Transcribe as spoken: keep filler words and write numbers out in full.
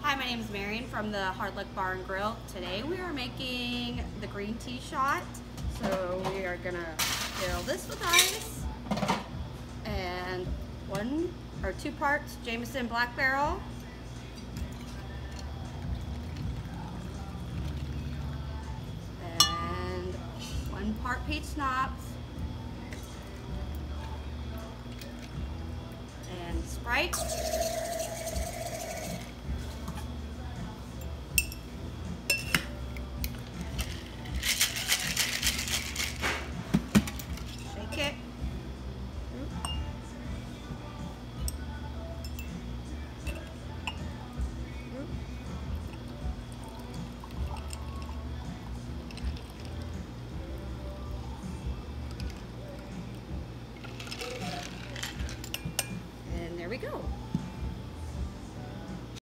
Hi, my name is Marian from the Hard Luck Bar and Grill. Today we are making the green tea shot. So we are gonna fill this with ice and one or two parts Jameson Black Barrel, and one part peach schnapps, and Sprite.